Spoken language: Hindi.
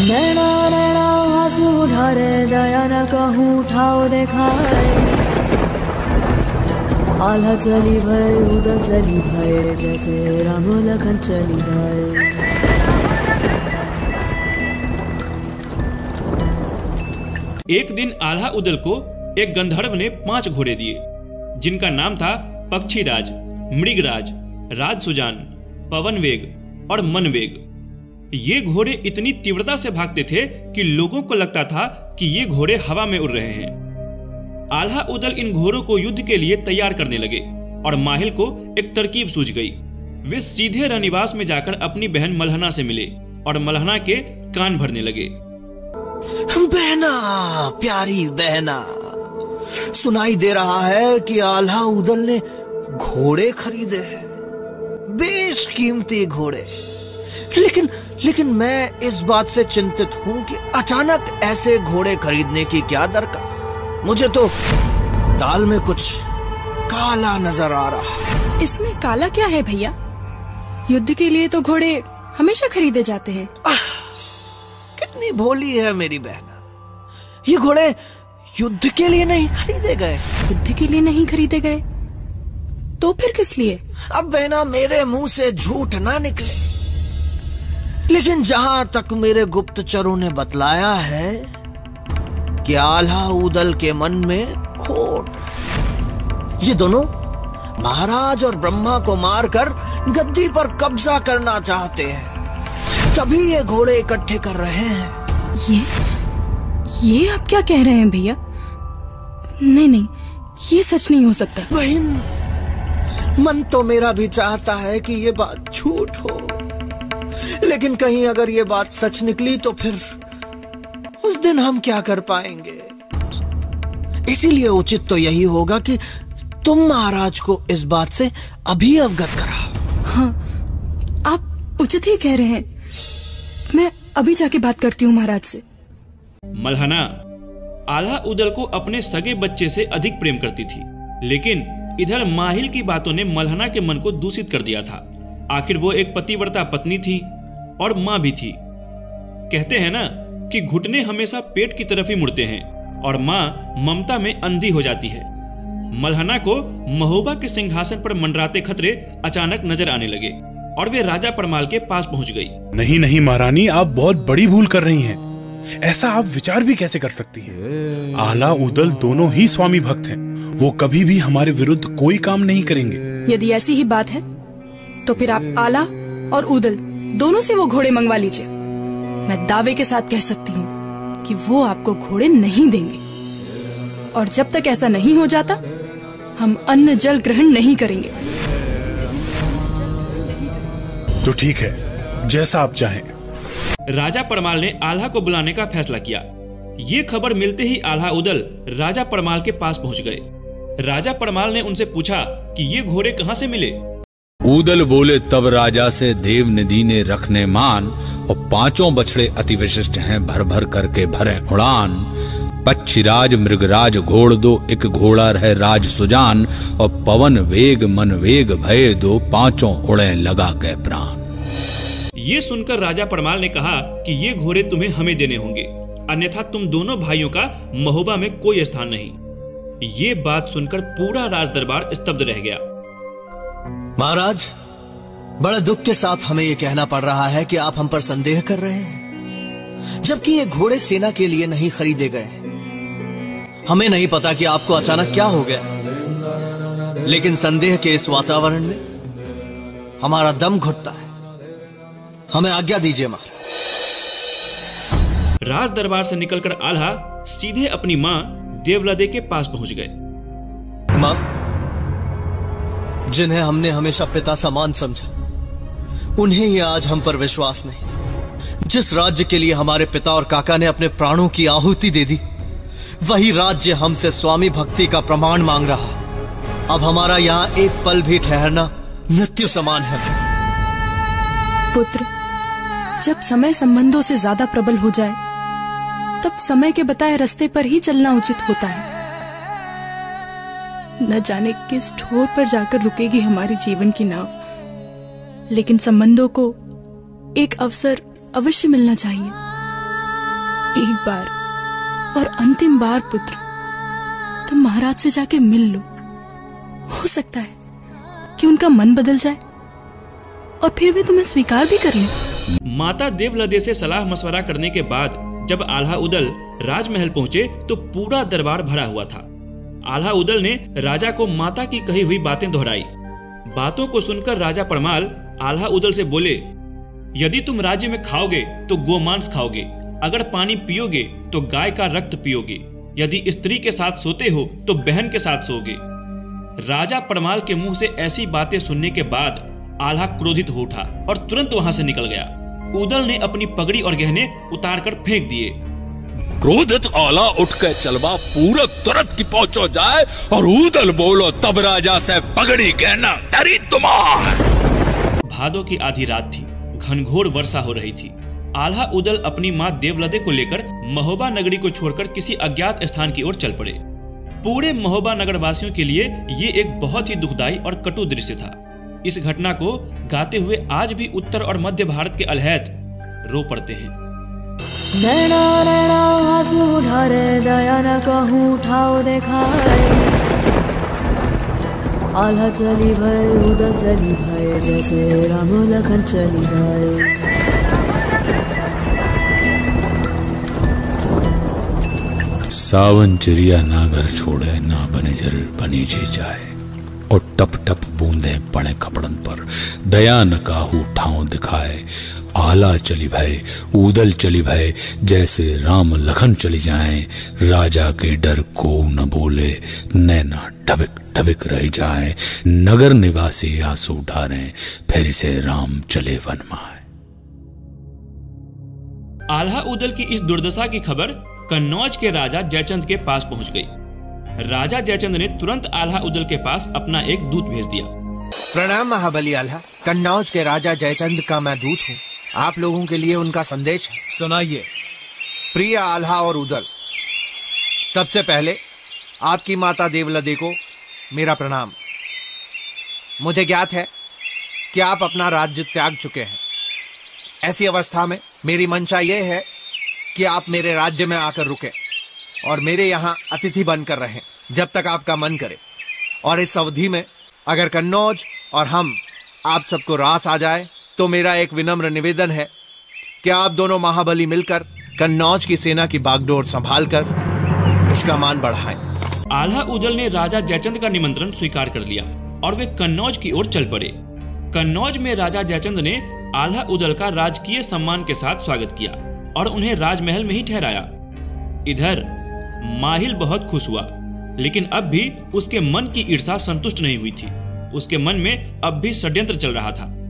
नैना नैना आंसू ढारे दया न कहूँ उठाओ देखाए। आल्हा चली भय उदल चली भय जैसे राम लखन चली जाए। एक दिन आल्हा उदल को एक गंधर्व ने 5 घोड़े दिए, जिनका नाम था पक्षीराज, मृगराज, राजसुजान, पवनवेग और मनवेग। ये घोड़े इतनी तीव्रता से भागते थे कि लोगों को लगता था कि ये घोड़े हवा में उड़ रहे हैं। आल्हा उदल इन घोड़ों को युद्ध के लिए तैयार करने लगे और माहिल को एक तरकीब सूझ गई। वे सीधे रनिवास में जाकर अपनी बहन मल्हना से मिले और मल्हना के कान भरने लगे। बहना, प्यारी बहना, सुनाई दे रहा है कि आल्हा उदल ने घोड़े खरीदे हैं, बेशकीमती घोड़े। लेकिन मैं इस बात से चिंतित हूं कि अचानक ऐसे घोड़े खरीदने की क्या दरकार। मुझे तो दाल में कुछ काला नजर आ रहा है। इसमें काला क्या है भैया? युद्ध के लिए तो घोड़े हमेशा खरीदे जाते हैं। कितनी भोली है मेरी बहना। ये घोड़े युद्ध के लिए नहीं खरीदे गए। युद्ध के लिए नहीं खरीदे गए तो फिर किस लिए? अब बहना मेरे मुंह से झूठ ना निकले, लेकिन जहां तक मेरे गुप्तचरों ने बतलाया है कि आल्हा उदल के मन में खोट, ये दोनों महाराज और ब्रह्मा को मारकर गद्दी पर कब्जा करना चाहते हैं, तभी ये घोड़े इकट्ठे कर रहे हैं। ये आप क्या कह रहे हैं भैया? नहीं, ये सच नहीं हो सकता। बहन, मन तो मेरा भी चाहता है कि ये बात झूठ हो, लेकिन कहीं अगर ये बात सच निकली तो फिर उस दिन हम क्या कर पाएंगे। इसीलिए उचित तो यही होगा कि तुम महाराज को इस बात से अभी अवगत कराओ। हाँ, आप उचित ही कह रहे हैं। मैं अभी जाके बात करती हूँ महाराज से। मल्हना आल्हा उदल को अपने सगे बच्चे से अधिक प्रेम करती थी, लेकिन इधर माहिल की बातों ने मल्हना के मन को दूषित कर दिया था। आखिर वो एक पतिव्रता पत्नी थी और माँ भी थी। कहते हैं ना कि घुटने हमेशा पेट की तरफ ही मुड़ते हैं और माँ ममता में अंधी हो जाती है। मल्हना को महोबा के सिंहासन पर मंडराते खतरे अचानक नजर आने लगे और वे राजा परमाल के पास पहुंच गई। नहीं महारानी, आप बहुत बड़ी भूल कर रही हैं। ऐसा आप विचार भी कैसे कर सकती हैं? आल्हा उदल दोनों ही स्वामी भक्त हैं। वो कभी भी हमारे विरुद्ध कोई काम नहीं करेंगे। यदि ऐसी ही बात है तो फिर आप आल्हा और उदल दोनों से वो घोड़े मंगवा लीजिए। मैं दावे के साथ कह सकती हूँ कि वो आपको घोड़े नहीं देंगे, और जब तक ऐसा नहीं हो जाता हम अन्न जल ग्रहण नहीं करेंगे। तो ठीक है, जैसा आप चाहें। राजा परमाल ने आल्हा को बुलाने का फैसला किया। ये खबर मिलते ही आल्हा उदल राजा परमाल के पास पहुंच गए। राजा परमाल ने उनसे पूछा कि ये घोड़े कहां से मिले। उदल बोले, तब राजा से देव निधि ने रखने मान, और 5 बछड़े अति विशिष्ट हैं, भर भर करके भरे उड़ान। पक्षीराज मृगराज घोड़ दो, एक घोड़ा रहे राज सुजान, और पवन वेग मन वेग भय दो, 5 उड़े लगा के प्राण। ये सुनकर राजा परमाल ने कहा कि ये घोड़े तुम्हें हमें देने होंगे, अन्यथा तुम दोनों भाइयों का महोबा में कोई स्थान नहीं। ये बात सुनकर पूरा राज दरबार स्तब्ध रह गया। महाराज, बड़े दुख के साथ हमें यह कहना पड़ रहा है कि आप हम पर संदेह कर रहे हैं, जबकि ये घोड़े सेना के लिए नहीं खरीदे गए। हमें नहीं पता कि आपको अचानक क्या हो गया, लेकिन संदेह के इस वातावरण में हमारा दम घुटता है। हमें आज्ञा दीजिए महाराज। राज दरबार से निकलकर आल्हा सीधे अपनी माँ देवलदे के पास पहुंच गए। माँ, जिन्हें हमने हमेशा पिता समान समझा, उन्हें ही आज हम पर विश्वास नहीं। जिस राज्य के लिए हमारे पिता और काका ने अपने प्राणों की आहुति दे दी, वही राज्य हमसे स्वामी भक्ति का प्रमाण मांग रहा। अब हमारा यहाँ एक पल भी ठहरना मृत्यु समान है। पुत्र, जब समय संबंधों से ज्यादा प्रबल हो जाए, तब समय के बताए रास्ते पर ही चलना उचित होता है। न जाने किस ठोर पर जाकर रुकेगी हमारी जीवन की नाव, लेकिन संबंधों को एक अवसर अवश्य मिलना चाहिए। एक बार और अंतिम बार पुत्र, तुम महाराज से जाके मिल लो। हो सकता है कि उनका मन बदल जाए और फिर वे तुम्हें स्वीकार भी कर लें। माता देवलदे से सलाह मशवरा करने के बाद जब आल्हा उदल राजमहल पहुंचे तो पूरा दरबार भरा हुआ था। आल्हा उदल ने राजा को माता की कही हुई बातें दोहराई। बातों को सुनकर राजा परमाल आल्हा उदल से बोले, यदि तुम राज्य में खाओगे तो गोमांस खाओगे, अगर पानी पियोगे तो गाय का रक्त पियोगे, यदि स्त्री के साथ सोते हो तो बहन के साथ सोओगे। राजा परमाल के मुंह से ऐसी बातें सुनने के बाद आल्हा क्रोधित हो उठा और तुरंत वहां से निकल गया। उदल ने अपनी पगड़ी और गहने उतारकर फेंक दिए। क्रोधित आला उठ के चलवा पूरब तुरंत की पहुंचो जाए और उदल बोलो तब राजा से पगड़ी गहना तरी तुम्हार। भादों की आधी रात थी, घनघोर वर्षा हो रही थी। आल्हा उदल अपनी मां देवलदे को लेकर महोबा नगरी को छोड़कर किसी अज्ञात स्थान की ओर चल पड़े। पूरे महोबा नगर वासियों के लिए ये एक बहुत ही दुखदाई और कटु दृश्य था। इस घटना को गाते हुए आज भी उत्तर और मध्य भारत के अलहैत रो पड़ते हैं। नैना नैना आंसू ढारे, दया न कहूँ ठाव देखाए। आल्हा चली भय उदल चली भय, जैसे राम लखन चली जाए। सावन चिड़िया ना घर छोड़े, ना बने जर बनी जी जाए, और टप टप बूंदे पड़े कपड़न पर, दया न काहू ठाव दिखाए। आला चली भय उदल चली भय, जैसे राम लखन चली जाएं। राजा के डर को न बोले, नैना ढबिक ढबिक रह जाए। नगर निवासी आंसू ढारें, फिर से राम चले वन माए। आल्हा उदल की इस दुर्दशा की खबर कन्नौज के राजा जयचंद के पास पहुंच गई। राजा जयचंद ने तुरंत आल्हा उदल के पास अपना एक दूत भेज दिया। प्रणाम महाबली आल्हा, कन्नौज के राजा जयचंद का मैं दूत हूँ। आप लोगों के लिए उनका संदेश है, सुनाइए। प्रिय आल्हा और उदल, सबसे पहले आपकी माता देवलदे को मेरा प्रणाम। मुझे ज्ञात है कि आप अपना राज्य त्याग चुके हैं। ऐसी अवस्था में मेरी मंशा यह है कि आप मेरे राज्य में आकर रुके और मेरे यहाँ अतिथि बनकर रहें जब तक आपका मन करे। और इस अवधि में अगर कन्नौज और हम आप सबको रास आ जाए तो मेरा एक विनम्र निवेदन है कि आप दोनों महाबली मिलकर कन्नौज की सेना की बागडोर संभाल कर उसका मान बढ़ाएं। आल्हा उदल ने राजा जयचंद का निमंत्रण स्वीकार कर लिया और वे कन्नौज की ओर चल पड़े। कन्नौज में राजा जयचंद ने आल्हा उदल का राजकीय सम्मान के साथ स्वागत किया और उन्हें राजमहल में ही ठहराया। इधर माहिल बहुत खुश हुआ, लेकिन अब भी उसके मन की ईर्ष्या संतुष्ट नहीं हुई थी। उसके मन में अब भी षड्यंत्र चल रहा था।